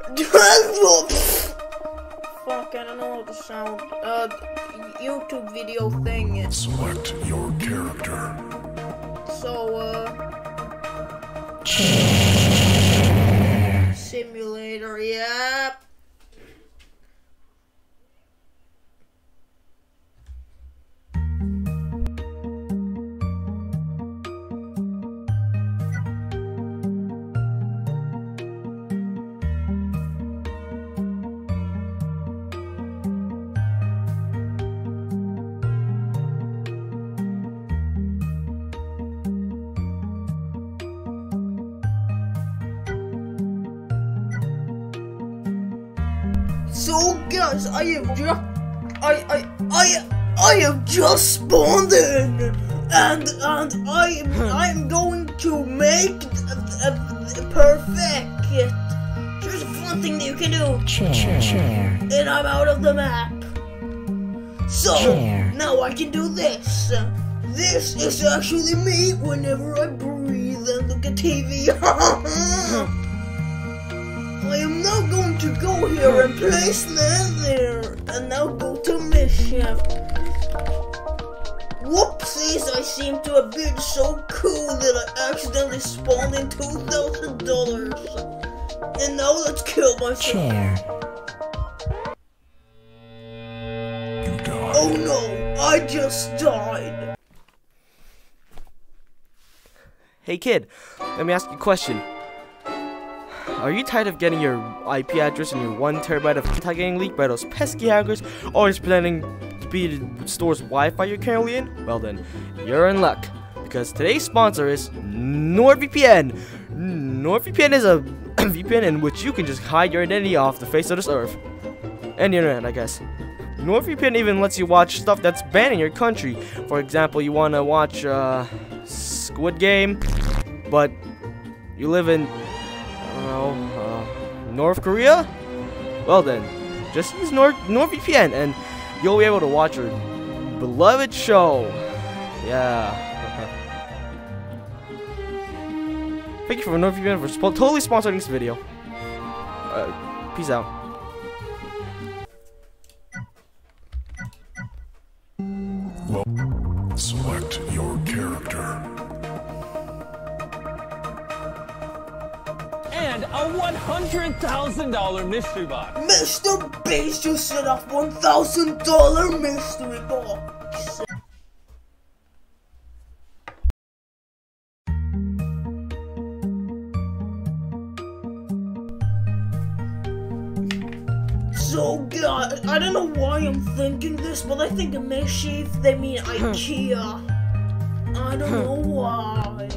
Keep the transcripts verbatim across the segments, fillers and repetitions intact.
Fuck, I don't know the sound. Uh, YouTube video thing. Select your character. So, uh... Simulator, yep. So guys, I have just, I, I, I, I have just spawned in, and and I, I'm going to make a, a, a perfect. Here's a fun thing that you can do. Chair, chair. And I'm out of the map. So Chair. now I can do this. This is actually me whenever I breathe and look at T V. I am now going to go here and place that there, and now go to mission. Whoopsies, I seem to have been so cool that I accidentally spawned in two thousand dollars. And now let's kill myself. Chair. You died. Oh no, I just died. Hey kid, let me ask you a question. Are you tired of getting your I P address and your one terabyte of data getting leaked by those pesky hackers, always pretending to be the store's Wi-Fi you're currently in? Well then, you're in luck, because today's sponsor is NordVPN. NordVPN is a V P N in which you can just hide your identity off the face of this earth. And the internet, I guess. NordVPN even lets you watch stuff that's banned in your country. For example, you want to watch uh, Squid Game, but you live in Uh, North Korea? Well then, just use Nord NordVPN and you'll be able to watch your beloved show. Yeah. Thank you for NordVPN for sp totally sponsoring this video. Uh, peace out. Well, select your character. And a one hundred thousand dollar mystery box. Mister Beast just set off one thousand dollar mystery box. So, God, I don't know why I'm thinking this, but I think in mischief they mean IKEA. I don't know why.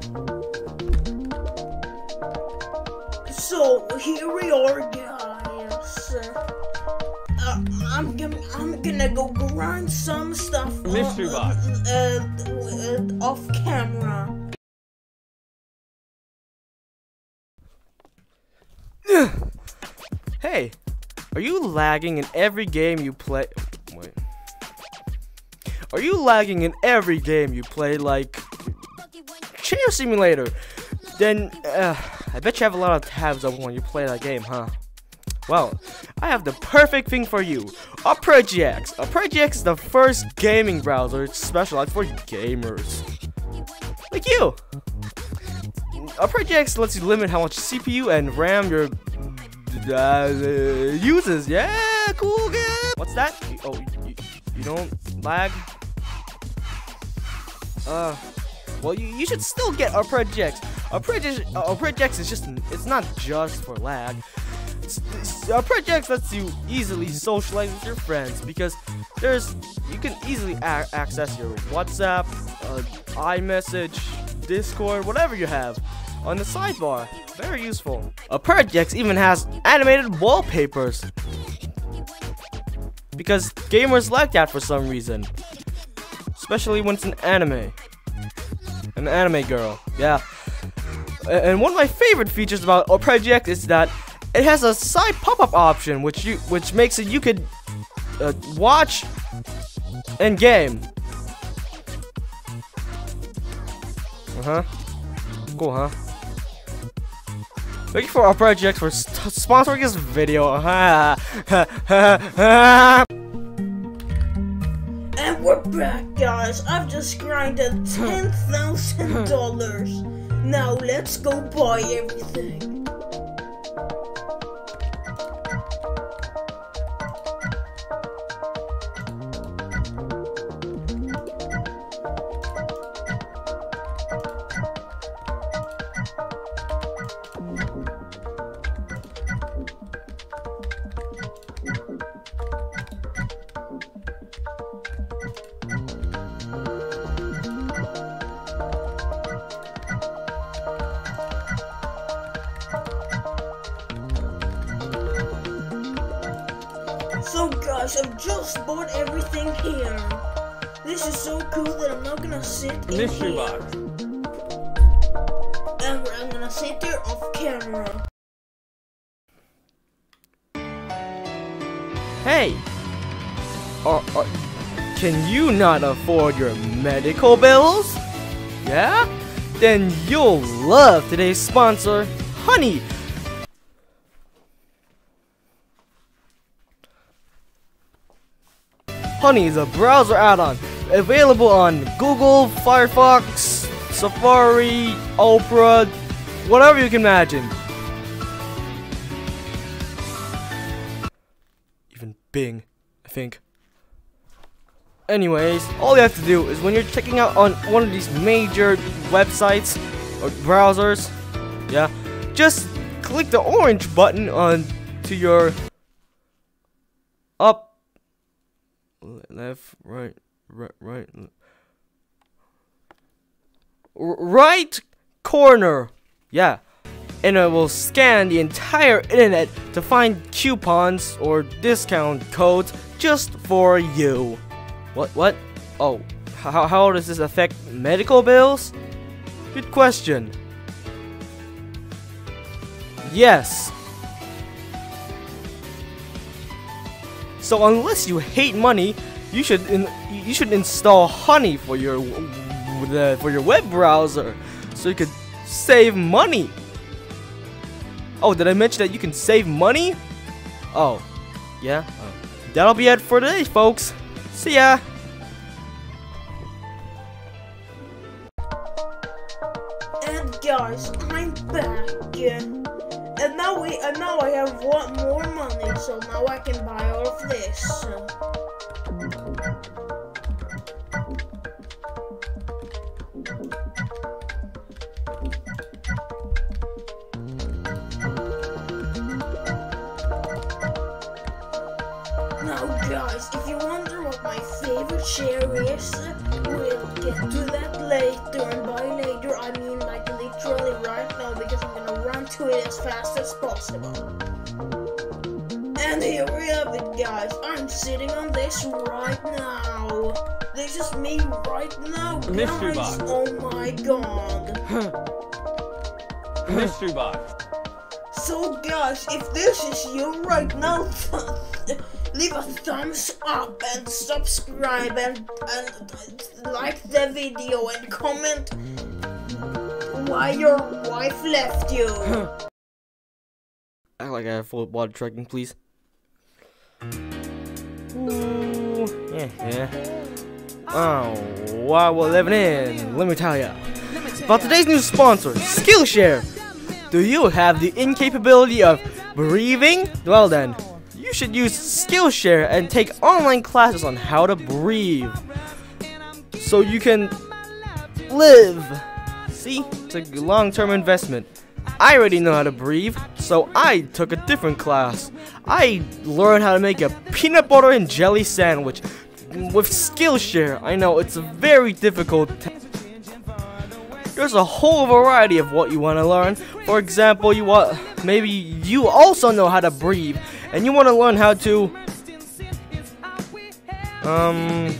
So here we are, guys. Uh, I'm gonna I'm gonna go grind some stuff Mystery uh, box. Uh, uh, off camera. Hey, are you lagging in every game you play? Wait. Are you lagging in every game you play, like Chair Simulator? Then, uh, I bet you have a lot of tabs open when you play that game, huh? Well, I have the perfect thing for you. Opera G X. Opera G X is the first gaming browser specialized for gamers. Like you. Opera G X lets you limit how much C P U and RAM your uh, uses. Yeah, cool, yeah. What's that? Oh, you, you don't lag? Uh... Well, you, you should still get our projects. Our projects, our projects is just, it's not just for lag. It's, it's, our projects lets you easily socialize with your friends because there's, you can easily a access your WhatsApp, uh, iMessage, Discord, whatever you have on the sidebar. Very useful. Our projects even has animated wallpapers because gamers like that for some reason, especially when it's an anime. An anime girl, yeah. And one of my favorite features about our project is that it has a side pop-up option, which you, which makes it you could uh, watch and game. Uh huh. Cool, huh? looking for our projects for st sponsoring this video. And we're back, guys. I've just grinded ten thousand dollars. Now let's go buy everything. So guys, I've just bought everything here. This is so cool that I'm not gonna sit in Mystery here. box. And I'm gonna sit there off camera. Hey! Are, are, can you not afford your medical bills? Yeah? Then you'll love today's sponsor, Honey! Honey is a browser add-on available on Google, Firefox, Safari, Opera, whatever you can imagine. Even Bing, I think. Anyways, all you have to do is when you're checking out on one of these major websites or browsers, yeah, just click the orange button on to your up, left, right, right, right, right corner, yeah, and it will scan the entire internet to find coupons or discount codes just for you. What, what? Oh, how, how does this affect medical bills? Good question. Yes. So unless you hate money, you should in, you should install Honey for your the, for your web browser, so you could save money. Oh, did I mention that you can save money? Oh, yeah. Oh. That'll be it for today, folks. See ya. And guys, I'm back. And now we and now I have one more money, so now I can buy all of this. Now guys, if you wonder what my favorite share is, we'll get to that later, and by later I mean like literally right now, because I'm gonna run to it as fast as possible. And here we have it, guys. I'm sitting on this right now. This is me right now, Mystery guys. box. Oh my god. Mystery box. So guys, if this is you right now, leave a thumbs up and subscribe and, and like the video and comment why your wife left you. Act like I have full body tracking, please. Ooh, yeah, yeah. Oh, what we're living in, let me tell ya. About today's new sponsor, Skillshare. Do you have the incapability of breathing? Well then, you should use Skillshare and take online classes on how to breathe, so you can live. See, it's a long-term investment. I already know how to breathe, so I took a different class. I learned how to make a peanut butter and jelly sandwich with Skillshare. I know it's a very difficult task. There's a whole variety of what you want to learn. For example, you want maybe you also know how to breathe, and you want to learn how to um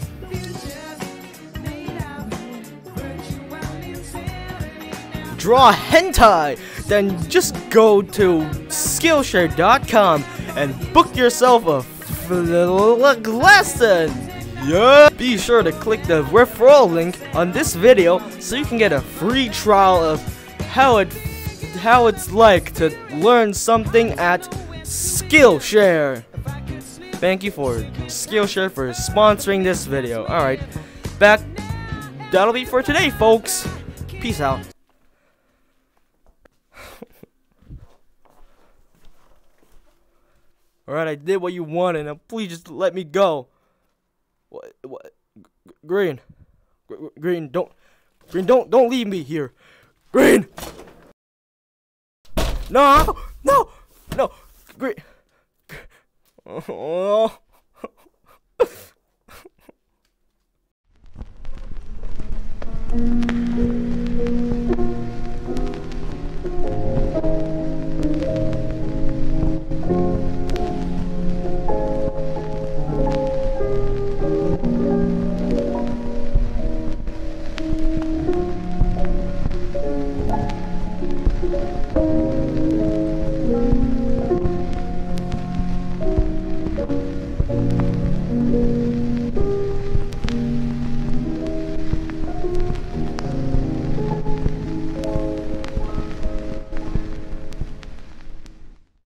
draw hentai. Then just go to Skillshare dot com and book yourself a f lesson. Yeah. Be sure to click the referral link on this video so you can get a free trial of how it how it's like to learn something at Skillshare. Thank you for Skillshare for sponsoring this video. Alright, back. That'll be for today, folks. Peace out. Alright, I did what you wanted. Now please just let me go. What? What? Green. Green, don't. Green, don't. Don't leave me here. Green. No. No. No. Green. Oh.